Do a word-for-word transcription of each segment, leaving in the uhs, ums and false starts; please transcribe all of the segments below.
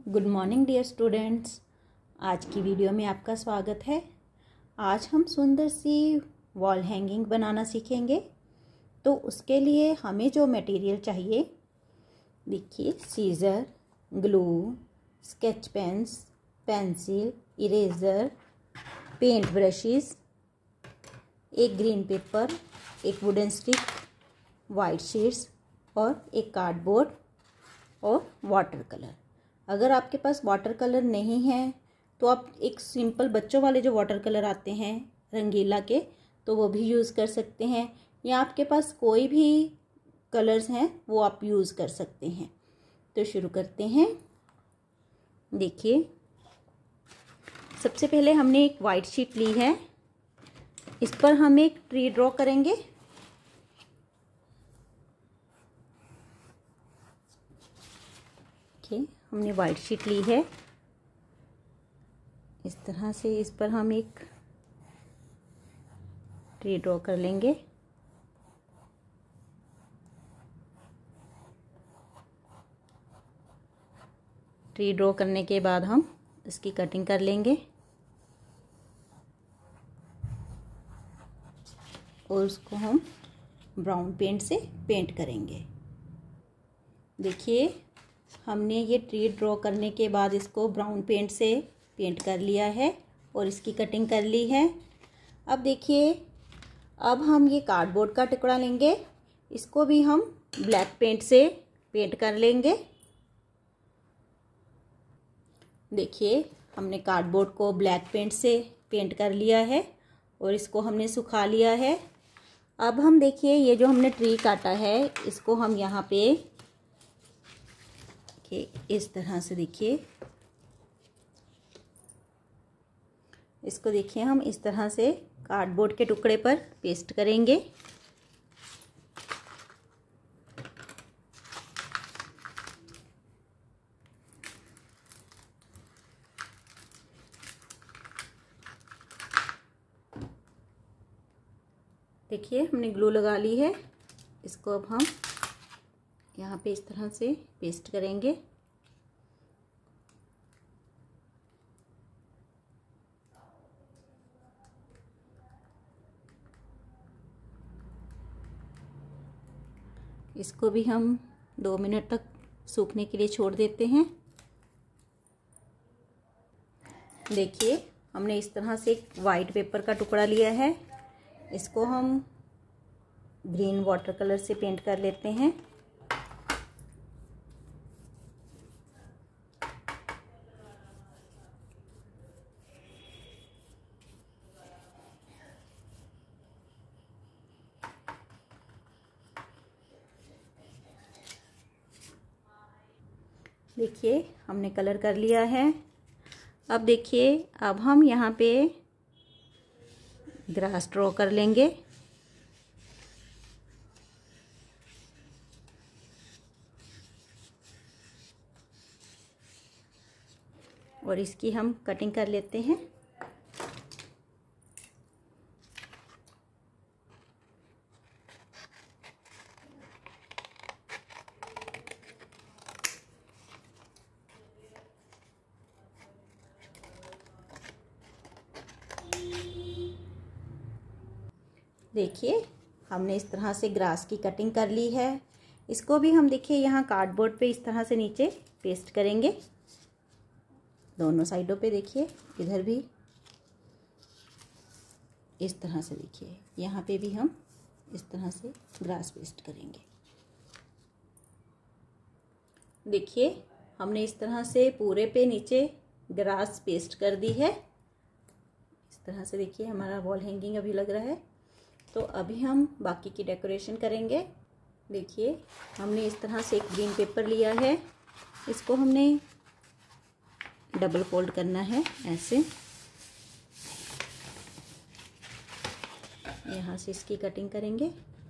Good morning dear students. आज की video में आपका स्वागत है। आज हम सुंदर सी वॉल हैंगिंग बनाना सीखेंगे। तो उसके लिए हमें जो मटेरियल चाहिए, देखिए, scissor, glue, sketch pens, pencil, eraser, paint brushes, एक ग्रीन पेपर, एक वुडन स्टिक, वाइट शीट्स और एक कार्डबोर्ड और वाटर कलर। अगर आपके पास वाटर कलर नहीं है तो आप एक सिंपल बच्चों वाले जो वाटर कलर आते हैं रंगीला के, तो वो भी यूज़ कर सकते हैं, या आपके पास कोई भी कलर्स हैं वो आप यूज़ कर सकते हैं। तो शुरू करते हैं। देखिए, सबसे पहले हमने एक वाइट शीट ली है, इस पर हम एक ट्री ड्रॉ करेंगे। देखिए, हमने वाइट शीट ली है, इस तरह से इस पर हम एक ट्री ड्रॉ कर लेंगे। ट्री ड्रॉ करने के बाद हम इसकी कटिंग कर लेंगे और उसको हम ब्राउन पेंट से पेंट करेंगे। देखिए, हमने ये ट्री ड्रॉ करने के बाद इसको ब्राउन पेंट से पेंट कर लिया है और इसकी कटिंग कर ली है। अब देखिए, अब हम ये कार्डबोर्ड का टुकड़ा लेंगे, इसको भी हम ब्लैक पेंट से पेंट कर लेंगे। देखिए, हमने कार्डबोर्ड को ब्लैक पेंट से पेंट कर लिया है और इसको हमने सुखा लिया है। अब हम देखिए, ये जो हमने ट्री काटा है इसको हम यहाँ पे इस तरह से, देखिए, इसको देखिए हम इस तरह से कार्डबोर्ड के टुकड़े पर पेस्ट करेंगे। देखिए, हमने ग्लू लगा ली है, इसको अब हम यहाँ पे इस तरह से पेस्ट करेंगे। इसको भी हम दो मिनट तक सूखने के लिए छोड़ देते हैं। देखिए, हमने इस तरह से एक वाइट पेपर का टुकड़ा लिया है, इसको हम ग्रीन वाटर कलर से पेंट कर लेते हैं। देखिए, हमने कलर कर लिया है। अब देखिए, अब हम यहाँ पे ग्रास ड्रॉ कर लेंगे। और इसकी हम कटिंग कर लेते हैं। देखिए, हमने इस तरह से ग्रास की कटिंग कर ली है। इसको भी हम, देखिए, यहाँ कार्डबोर्ड पे इस तरह से नीचे पेस्ट करेंगे, दोनों साइडों पे। देखिए, इधर भी इस तरह से, देखिए, यहाँ पे भी हम इस तरह से ग्रास पेस्ट करेंगे। देखिए, हमने इस तरह से पूरे पे नीचे ग्रास पेस्ट कर दी है। इस तरह से देखिए, हमारा वॉल हैंगिंग अभी लग रहा है। तो अभी हम बाकी की डेकोरेशन करेंगे। देखिए, हमने इस तरह से एक ग्रीन पेपर लिया है, इसको हमने डबल फोल्ड करना है ऐसे। यहाँ से इसकी कटिंग करेंगे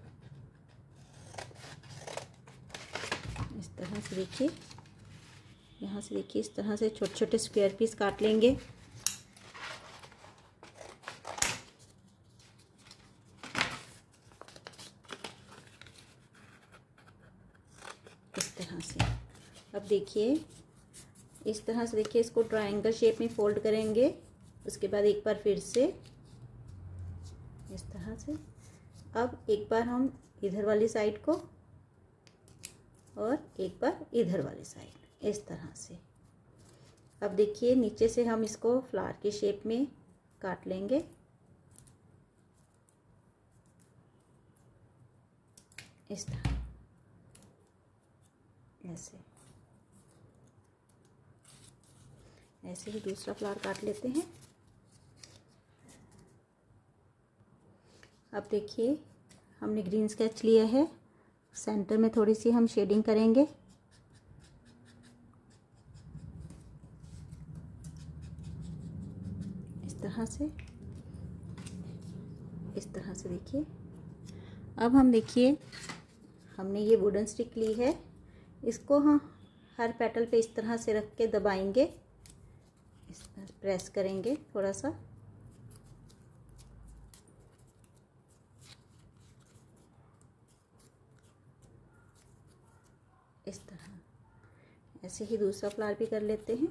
इस तरह से। देखिए, यहाँ से देखिए, इस तरह से छोटे छोटे स्क्वायर पीस काट लेंगे। इस तरह से। अब देखिए, इस तरह से देखिए इसको ट्रायंगल शेप में फोल्ड करेंगे। उसके बाद एक बार फिर से इस तरह से, अब एक बार हम इधर वाली साइड को और एक बार इधर वाली साइड, इस तरह से। अब देखिए नीचे से हम इसको फ्लावर के शेप में काट लेंगे। इस तरह ऐसे ऐसे ही दूसरा फ्लावर काट लेते हैं। अब देखिए हमने ग्रीन स्केच लिया है, सेंटर में थोड़ी सी हम शेडिंग करेंगे। इस तरह से, इस तरह से देखिए। अब हम देखिए हमने ये वुडन स्टिक ली है, इसको हम हर पेटल पे इस तरह से रख के दबाएंगे, इस तरह प्रेस करेंगे थोड़ा सा। इस तरह ऐसे ही दूसरा फ्लावर भी कर लेते हैं।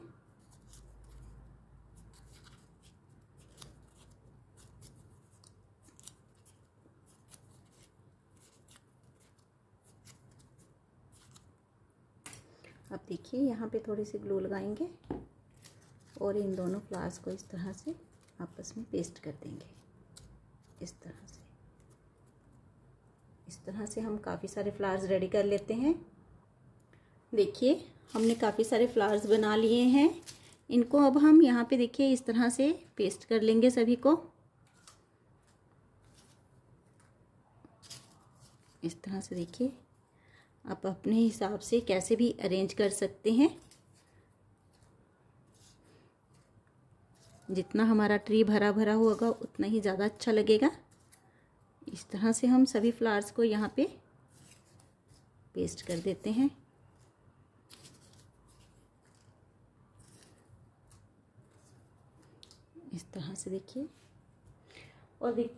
अब देखिए यहाँ पे थोड़ी सी ग्लू लगाएंगे और इन दोनों फ्लावर्स को इस तरह से आपस में पेस्ट कर देंगे। इस तरह से, इस तरह से हम काफ़ी सारे फ्लावर्स रेडी कर लेते हैं। देखिए हमने काफ़ी सारे फ्लावर्स बना लिए हैं। इनको अब हम यहाँ पे देखिए इस तरह से पेस्ट कर लेंगे सभी को। इस तरह से देखिए आप अपने हिसाब से कैसे भी अरेंज कर सकते हैं। जितना हमारा ट्री भरा भरा होगा उतना ही ज़्यादा अच्छा लगेगा। इस तरह से हम सभी फ्लावर्स को यहाँ पे पेस्ट कर देते हैं। इस तरह से देखिए, और देख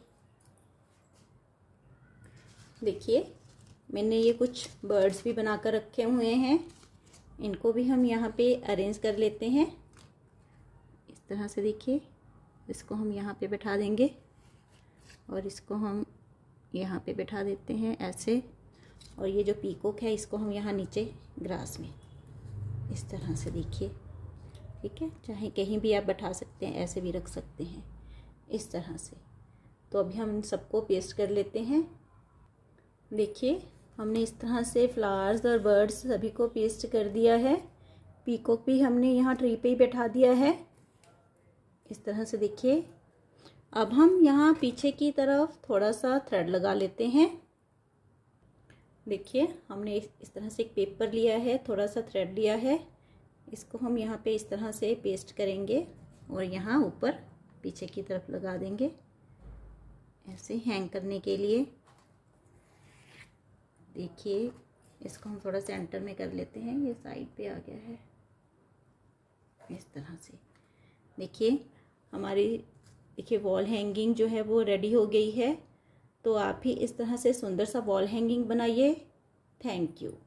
देखिए मैंने ये कुछ बर्ड्स भी बनाकर रखे हुए हैं, इनको भी हम यहाँ पे अरेंज कर लेते हैं। इस तरह से देखिए, इसको हम यहाँ पे बैठा देंगे और इसको हम यहाँ पे बैठा देते हैं ऐसे। और ये जो पीकॉक है इसको हम यहाँ नीचे ग्रास में इस तरह से देखिए, ठीक है। चाहे कहीं भी आप बैठा सकते हैं, ऐसे भी रख सकते हैं इस तरह से। तो अभी हम इन सबको पेस्ट कर लेते हैं। देखिए हमने इस तरह से फ्लावर्स और बर्ड्स सभी को पेस्ट कर दिया है। पीकॉक भी हमने यहाँ ट्री पे ही बैठा दिया है इस तरह से देखिए। अब हम यहाँ पीछे की तरफ थोड़ा सा थ्रेड लगा लेते हैं। देखिए हमने इस तरह से एक पेपर लिया है, थोड़ा सा थ्रेड लिया है, इसको हम यहाँ पे इस तरह से पेस्ट करेंगे और यहाँ ऊपर पीछे की तरफ लगा देंगे ऐसे हैंग करने के लिए। देखिए इसको हम थोड़ा सेंटर में कर लेते हैं, ये साइड पे आ गया है इस तरह से। देखिए हमारी देखिए वॉल हैंगिंग जो है वो रेडी हो गई है। तो आप भी इस तरह से सुंदर सा वॉल हैंगिंग बनाइए। Thank you.